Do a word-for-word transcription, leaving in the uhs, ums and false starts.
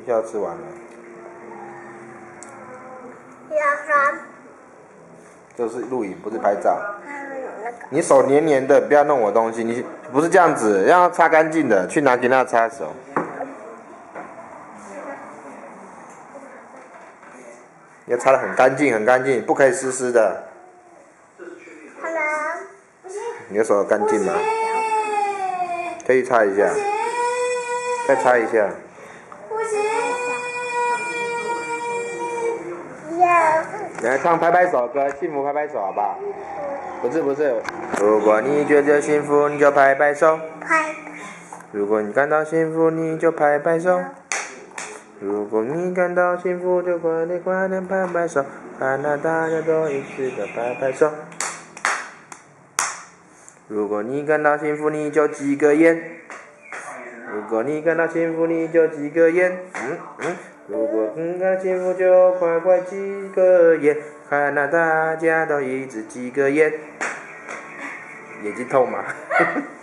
一下吃完了。 一二三。 这是录影，不是拍照。你手黏黏的，不要弄我东西。你不是这样子，要擦干净的，去拿给他擦手。要擦得很干净，很干净，不可以湿湿的。你的手干净吗？可以擦一下，再擦一下。来唱拍拍手歌，幸福拍拍手好不好？不是不是，如果你觉得幸福，你就拍拍手。 拍。 如果你感到幸福，你就拍拍手。如果你感到幸福，就快点快点拍拍手，看到大家都一起的拍拍手。如果你感到幸福，你就挤个烟。如果你感到幸福，你就挤个烟。嗯嗯。如果你感到幸福，就快快挤个烟，看到大家都一直挤个烟。眼睛痛吗？